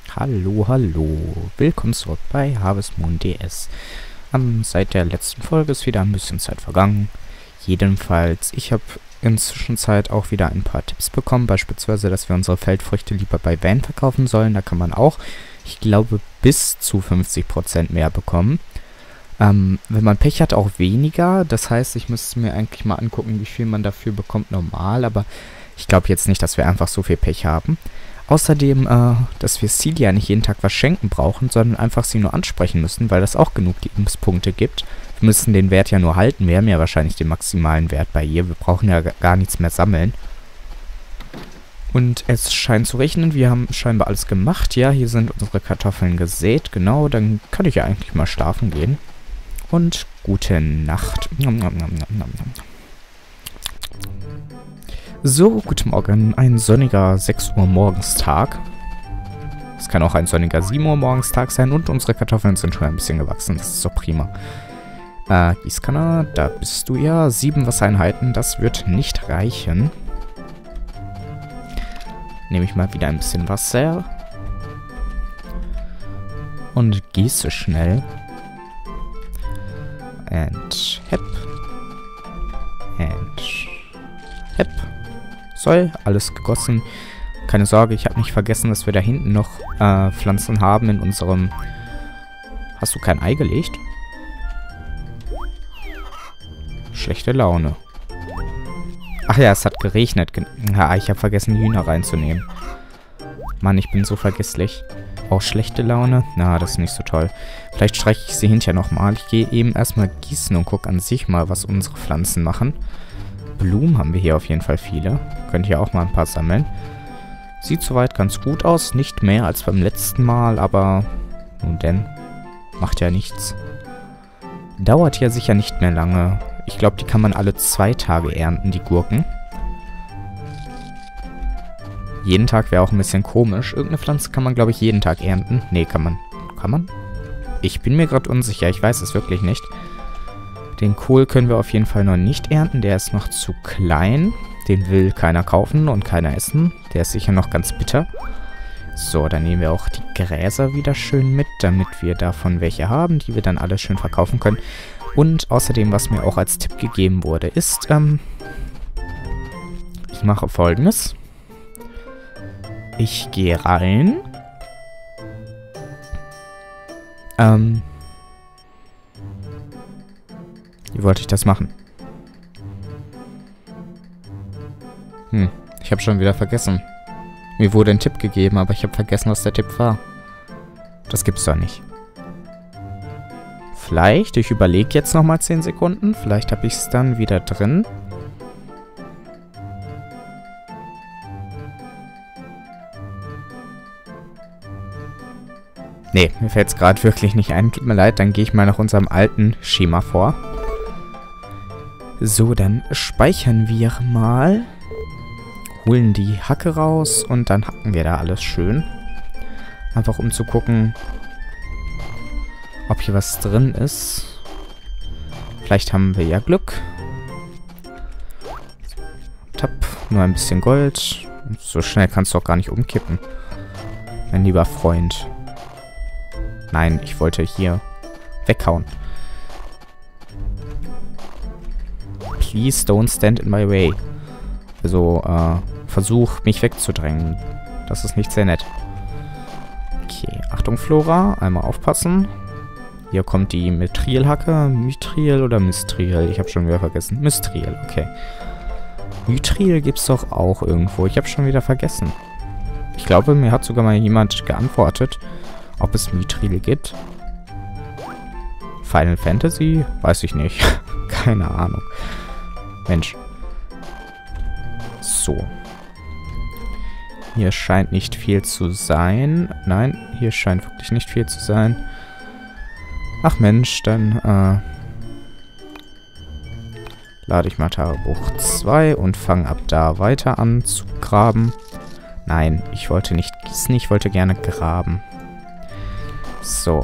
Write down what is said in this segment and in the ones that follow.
Hallo, hallo. Willkommen zurück bei Harvest Moon DS. Seit der letzten Folge ist wieder ein bisschen Zeit vergangen. Jedenfalls, ich habe in der Zwischenzeit auch wieder ein paar Tipps bekommen. Beispielsweise, dass wir unsere Feldfrüchte lieber bei Van verkaufen sollen. Da kann man auch, ich glaube, bis zu 50% mehr bekommen. Wenn man Pech hat, auch weniger. Das heißt, ich müsste mir eigentlich mal angucken, wie viel man dafür bekommt normal. Aber ich glaube jetzt nicht, dass wir einfach so viel Pech haben. Außerdem, dass wir Celia nicht jeden Tag was schenken brauchen, sondern einfach sie nur ansprechen müssen, weil das auch genug Lebenspunkte gibt. Wir müssen den Wert ja nur halten. Wir haben ja wahrscheinlich den maximalen Wert bei ihr. Wir brauchen ja gar nichts mehr sammeln. Und es scheint zu regnen. Wir haben scheinbar alles gemacht. Ja, hier sind unsere Kartoffeln gesät. Genau, dann kann ich ja eigentlich mal schlafen gehen. Und gute Nacht. So, guten Morgen. Ein sonniger 6 Uhr morgens Tag. Es kann auch ein sonniger 7 Uhr morgens Tag sein. Und unsere Kartoffeln sind schon ein bisschen gewachsen. Das ist so prima. Gießkanne, da bist du ja. 7 Wassereinheiten, das wird nicht reichen. Nehme ich mal wieder ein bisschen Wasser. Und gieße schnell. And hep. And hep. So, alles gegossen. Keine Sorge, ich habe nicht vergessen, dass wir da hinten noch Pflanzen haben in unserem... Hast du kein Ei gelegt? Schlechte Laune. Ach ja, es hat geregnet. Ja, ich habe vergessen, die Hühner reinzunehmen. Mann, ich bin so vergesslich. Auch schlechte Laune? Na, das ist nicht so toll. Vielleicht streiche ich sie hinterher nochmal. Ich gehe eben erstmal gießen und gucke an sich mal, was unsere Pflanzen machen. Blumen haben wir hier auf jeden Fall viele. Könnt ihr auch mal ein paar sammeln. Sieht soweit ganz gut aus. Nicht mehr als beim letzten Mal, aber nun denn, macht ja nichts. Dauert ja sicher nicht mehr lange. Ich glaube, die kann man alle 2 Tage ernten, die Gurken. Jeden Tag wäre auch ein bisschen komisch. Irgendeine Pflanze kann man, glaube ich, jeden Tag ernten. Nee, kann man. Kann man? Ich bin mir gerade unsicher. Ich weiß es wirklich nicht. Den Kohl können wir auf jeden Fall noch nicht ernten. Der ist noch zu klein. Den will keiner kaufen und keiner essen. Der ist sicher noch ganz bitter. So, dann nehmen wir auch die Gräser wieder schön mit, damit wir davon welche haben, die wir dann alle schön verkaufen können. Und außerdem, was mir auch als Tipp gegeben wurde, ist, ich mache Folgendes. Ich gehe rein. Wie wollte ich das machen? Ich habe schon wieder vergessen. Mir wurde ein Tipp gegeben, aber ich habe vergessen, was der Tipp war. Das gibt's doch nicht. Vielleicht, ich überlege jetzt nochmal 10 Sekunden. Vielleicht habe ich es dann wieder drin. Nee, mir fällt es gerade wirklich nicht ein. Tut mir leid, dann gehe ich mal nach unserem alten Schema vor. So, dann speichern wir mal. Holen die Hacke raus und dann hacken wir da alles schön. Einfach um zu gucken, ob hier was drin ist. Vielleicht haben wir ja Glück. Tapp, nur ein bisschen Gold. So schnell kannst du auch gar nicht umkippen. Mein lieber Freund. Nein, ich wollte hier weghauen. Please don't stand in my way. Also, versuch mich wegzudrängen. Das ist nicht sehr nett. Okay, Achtung Flora, einmal aufpassen. Hier kommt die Mithril-Hacke. Mithril oder Mistril? Ich habe schon wieder vergessen. Mistril, okay. Mithril gibt's doch auch irgendwo. Ich habe schon wieder vergessen. Ich glaube, mir hat sogar mal jemand geantwortet, ob es Mithril gibt. Final Fantasy? Weiß ich nicht. Keine Ahnung. Mensch. So. Hier scheint nicht viel zu sein. Nein, hier scheint wirklich nicht viel zu sein. Ach Mensch, dann lade ich mal Tagebuch 2 und fange ab da weiter an zu graben. Nein, ich wollte nicht gießen, ich wollte gerne graben. So.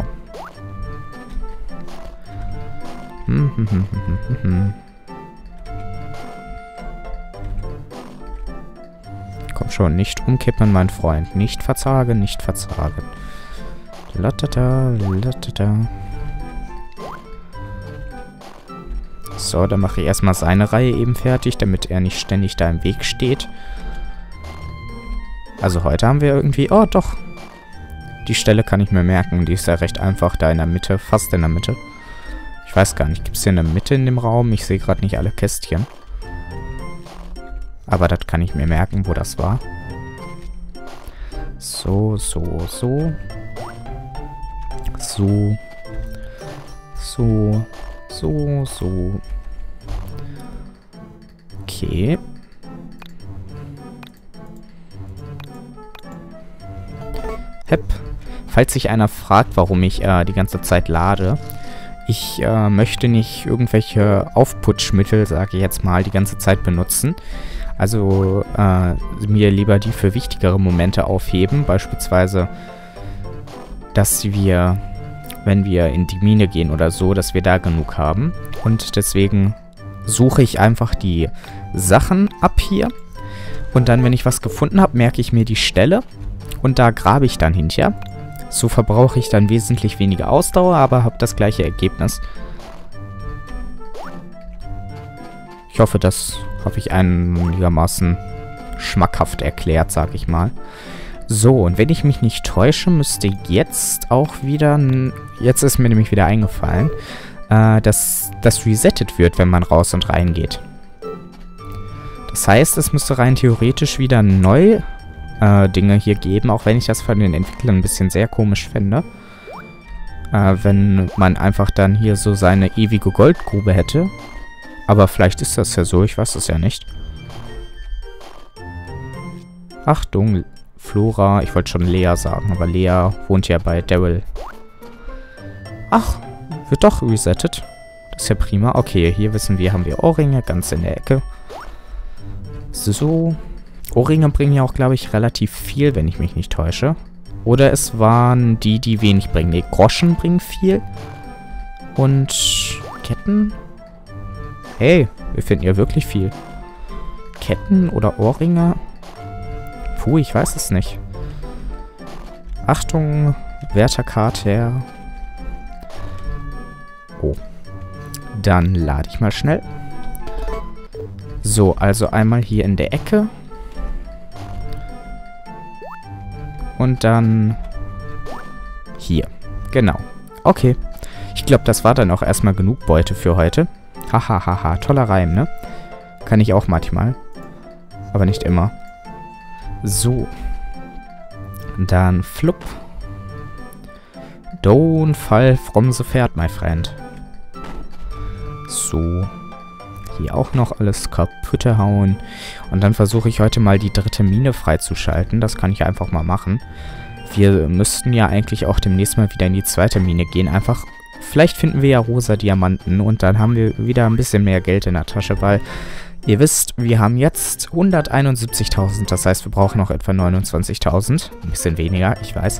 Komm schon, nicht umkippen, mein Freund. Nicht verzagen, nicht verzagen. Latata, latata. So, dann mache ich erstmal seine Reihe eben fertig, damit er nicht ständig da im Weg steht. Also heute haben wir irgendwie... Oh, doch. Die Stelle kann ich mir merken. Die ist ja recht einfach da in der Mitte. Fast in der Mitte. Ich weiß gar nicht. Gibt es hier eine Mitte in dem Raum? Ich sehe gerade nicht alle Kästchen. Aber das kann ich mir merken, wo das war. So, so, so. So. So. So, so. Okay. Hepp. Falls sich einer fragt, warum ich die ganze Zeit lade. Ich möchte nicht irgendwelche Aufputschmittel, sage ich jetzt mal, die ganze Zeit benutzen. Also mir lieber die für wichtigere Momente aufheben. Beispielsweise, dass wir, wenn wir in die Mine gehen oder so, dass wir da genug haben. Und deswegen suche ich einfach die Sachen ab hier. Und dann, wenn ich was gefunden habe, merke ich mir die Stelle. Und da grabe ich dann hinterher. So verbrauche ich dann wesentlich weniger Ausdauer, aber habe das gleiche Ergebnis. Ich hoffe, das habe ich einigermaßen schmackhaft erklärt, sag ich mal. So, und wenn ich mich nicht täusche, müsste jetzt auch wieder... Jetzt ist mir nämlich wieder eingefallen, dass das resettet wird, wenn man raus und rein geht. Das heißt, es müsste rein theoretisch wieder neu Dinge hier geben, auch wenn ich das von den Entwicklern ein bisschen sehr komisch finde. Wenn man einfach dann hier so seine ewige Goldgrube hätte. Aber vielleicht ist das ja so, ich weiß es ja nicht. Achtung, Flora, ich wollte schon Lea sagen, aber Lea wohnt ja bei Daryl. Ach, wird doch resettet. Das ist ja prima. Okay, hier wissen wir, haben wir Ohrringe ganz in der Ecke. So. Ohrringe bringen ja auch, glaube ich, relativ viel, wenn ich mich nicht täusche. Oder es waren die, die wenig bringen. Ne, Groschen bringen viel. Und Ketten? Hey, wir finden ja wirklich viel. Ketten oder Ohrringe? Puh, ich weiß es nicht. Achtung, Wärterkarte. Oh. Dann lade ich mal schnell. So, also einmal hier in der Ecke. Und dann hier. Genau. Okay. Ich glaube, das war dann auch erstmal genug Beute für heute. Hahaha, toller Reim, ne? Kann ich auch manchmal. Aber nicht immer. So. Dann flupp. Don't fall from the pferd, my friend. So. Hier auch noch alles kaputt hauen. Und dann versuche ich heute mal die dritte Mine freizuschalten. Das kann ich einfach mal machen. Wir müssten ja eigentlich auch demnächst mal wieder in die zweite Mine gehen. Einfach, vielleicht finden wir ja rosa Diamanten. Und dann haben wir wieder ein bisschen mehr Geld in der Tasche. Weil, ihr wisst, wir haben jetzt 171.000. Das heißt, wir brauchen noch etwa 29.000. Ein bisschen weniger, ich weiß.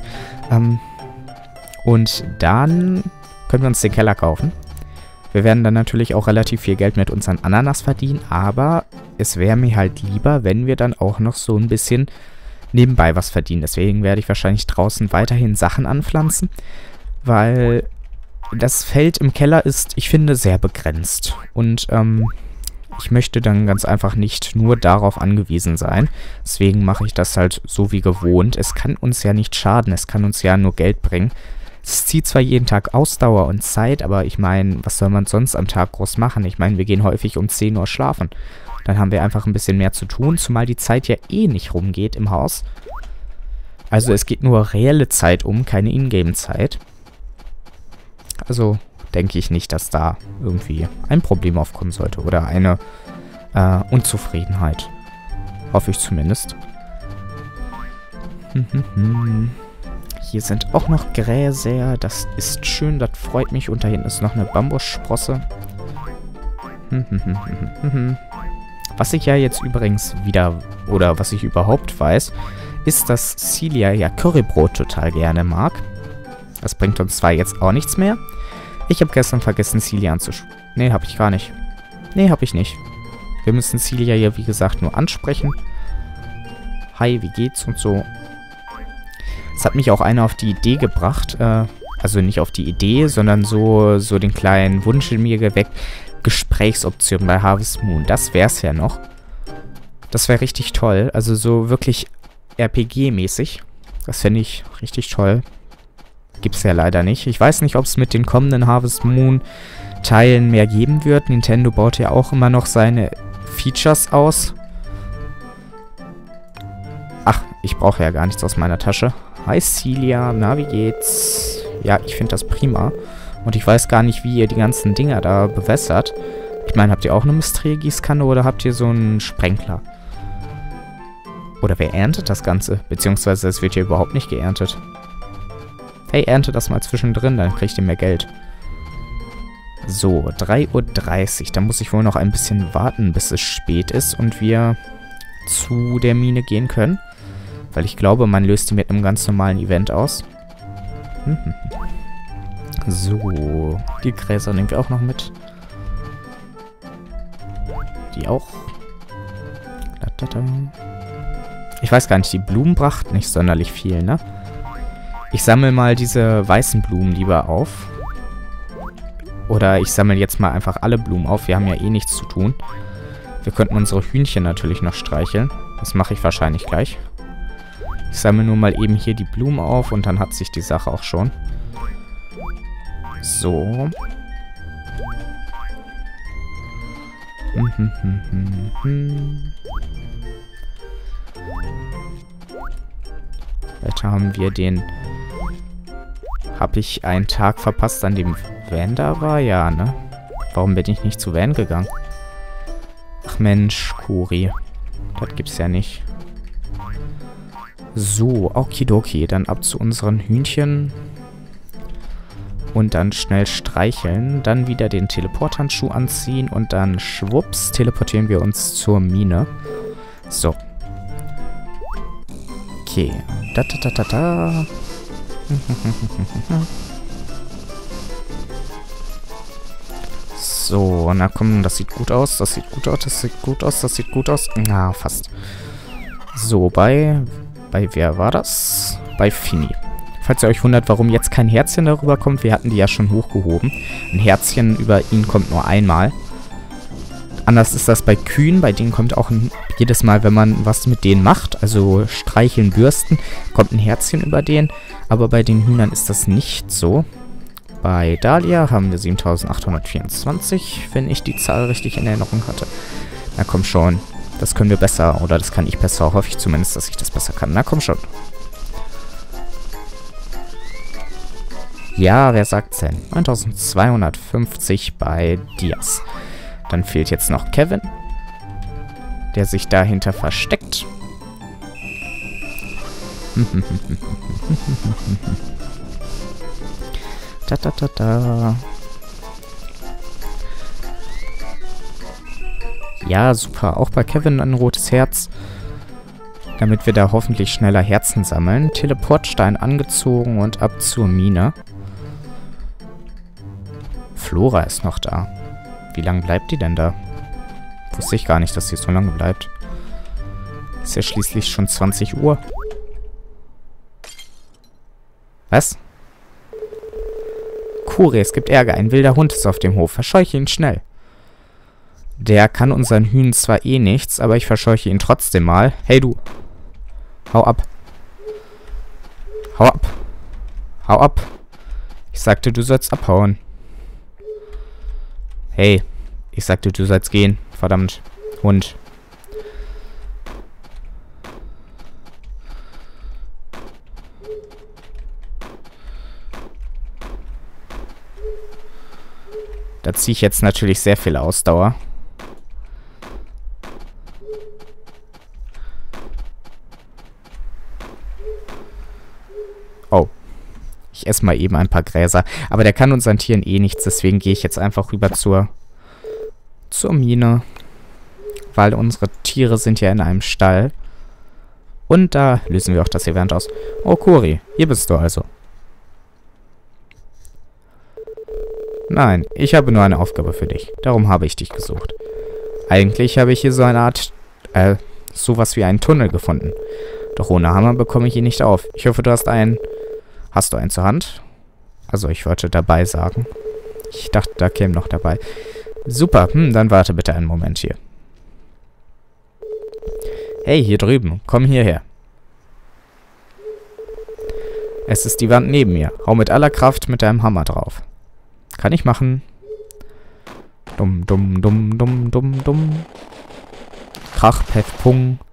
Und dann können wir uns den Keller kaufen. Wir werden dann natürlich auch relativ viel Geld mit unseren Ananas verdienen, aber es wäre mir halt lieber, wenn wir dann auch noch so ein bisschen nebenbei was verdienen. Deswegen werde ich wahrscheinlich draußen weiterhin Sachen anpflanzen, weil das Feld im Keller ist, ich finde, sehr begrenzt. Und ich möchte dann ganz einfach nicht nur darauf angewiesen sein. Deswegen mache ich das halt so wie gewohnt. Es kann uns ja nicht schaden, es kann uns ja nur Geld bringen. Es zieht zwar jeden Tag Ausdauer und Zeit, aber ich meine, was soll man sonst am Tag groß machen? Ich meine, wir gehen häufig um 10 Uhr schlafen. Dann haben wir einfach ein bisschen mehr zu tun, zumal die Zeit ja eh nicht rumgeht im Haus. Also es geht nur reelle Zeit um, keine Ingame-Zeit. Also denke ich nicht, dass da irgendwie ein Problem aufkommen sollte oder eine Unzufriedenheit. Hoffe ich zumindest. Hier sind auch noch Gräser. Das ist schön, das freut mich. Und da hinten ist noch eine Bambussprosse. Was ich ja jetzt übrigens wieder, oder was ich überhaupt weiß, ist, dass Celia ja Currybrot total gerne mag. Das bringt uns zwar jetzt auch nichts mehr. Ich habe gestern vergessen, Celia anzusprechen. Nee, habe ich gar nicht. Nee, habe ich nicht. Wir müssen Celia ja, wie gesagt, nur ansprechen. hi, wie geht's und so. Es hat mich auch einer auf die Idee gebracht, also nicht auf die Idee, sondern so den kleinen Wunsch in mir geweckt, Gesprächsoptionen bei Harvest Moon. Das wär's ja noch. Das wäre richtig toll. Also so wirklich RPG-mäßig. Das fände ich richtig toll. Gibt's ja leider nicht. Ich weiß nicht, ob es mit den kommenden Harvest Moon Teilen mehr geben wird. Nintendo baut ja auch immer noch seine Features aus. Ach, ich brauche ja gar nichts aus meiner Tasche. Hi Celia, na wie geht's? Ja, ich finde das prima. Und ich weiß gar nicht, wie ihr die ganzen Dinger da bewässert. Ich meine, habt ihr auch eine Mysterie-Gießkanne oder habt ihr so einen Sprenkler? Oder wer erntet das Ganze? Beziehungsweise es wird hier überhaupt nicht geerntet. Hey, ernte das mal zwischendrin, dann kriegt ihr mehr Geld. So, 3:30 Uhr. Da muss ich wohl noch ein bisschen warten, bis es spät ist und wir zu der Mine gehen können. Weil ich glaube, man löst die mit einem ganz normalen Event aus. So, die Gräser nehmen wir auch noch mit. Die auch. Ich weiß gar nicht, die Blumen brachten nicht sonderlich viel, ne? Ich sammle mal diese weißen Blumen lieber auf. Oder ich sammle jetzt mal einfach alle Blumen auf. Wir haben ja eh nichts zu tun. Wir könnten unsere Hühnchen natürlich noch streicheln. Das mache ich wahrscheinlich gleich. Ich sammle nur mal eben hier die Blumen auf und dann hat sich die Sache auch schon. So. Weiter haben wir den... Habe ich einen Tag verpasst, an dem Van da war? Ja, ne? Warum bin ich nicht zu Van gegangen? Ach Mensch, Kuri. Das gibt's ja nicht. So, okidoki. Dann ab zu unseren Hühnchen. Und dann schnell streicheln. Dann wieder den Teleporthandschuh anziehen. Und dann schwupps teleportieren wir uns zur Mine. So. Okay. Da. So, na komm, das sieht gut aus, das sieht gut aus, das sieht gut aus, das sieht gut aus. Na, fast. So, bei wer war das? Bei Fini. Falls ihr euch wundert, warum jetzt kein Herzchen darüber kommt, wir hatten die ja schon hochgehoben. Ein Herzchen über ihn kommt nur einmal. Anders ist das bei Kühen, bei denen kommt auch jedes Mal, wenn man was mit denen macht, also streicheln, bürsten, kommt ein Herzchen über den. Aber bei den Hühnern ist das nicht so. Bei Dahlia haben wir 7824, wenn ich die Zahl richtig in Erinnerung hatte. Na komm schon, das können wir besser, oder das kann ich besser, hoffe ich zumindest, dass ich das besser kann. Na komm schon. Ja, wer sagt's denn? 1250 bei Diaz. Dann fehlt jetzt noch Kevin, der sich dahinter versteckt. Da. Ja, super. Auch bei Kevin ein rotes Herz. Damit wir da hoffentlich schneller Herzen sammeln. Teleportstein angezogen und ab zur Mine. Flora ist noch da. Wie lange bleibt die denn da? Wusste ich gar nicht, dass sie so lange bleibt. Ist ja schließlich schon 20 Uhr. Was? Kuri, es gibt Ärger. Ein wilder Hund ist auf dem Hof. Verscheuche ihn schnell. Der kann unseren Hühn zwar eh nichts, aber ich verscheuche ihn trotzdem mal. Hey du. Hau ab. Hau ab. Hau ab. Ich sagte, du sollst abhauen. Hey. Ich sagte, du sollst gehen. Verdammt. Hund. Da ziehe ich jetzt natürlich sehr viel Ausdauer. Oh. Ich esse mal eben ein paar Gräser. Aber der kann unseren Tieren eh nichts, deswegen gehe ich jetzt einfach rüber zur Mine. Weil unsere Tiere sind ja in einem Stall. Und da lösen wir auch das Event aus. Oh, Kuri, hier bist du also. Nein, ich habe nur eine Aufgabe für dich. Darum habe ich dich gesucht. Eigentlich habe ich hier so eine Art, sowas wie einen Tunnel gefunden. Doch ohne Hammer bekomme ich ihn nicht auf. Ich hoffe, du hast einen... Hast du einen zur Hand? Also, ich wollte dabei sagen. Ich dachte, da käme noch dabei. Super, dann warte bitte einen Moment hier. Hey, hier drüben, komm hierher. Es ist die Wand neben mir. Hau mit aller Kraft mit deinem Hammer drauf. Kann ich machen. Dumm, dumm, dumm, dumm, dumm, dumm. Krach, Pef, Pung.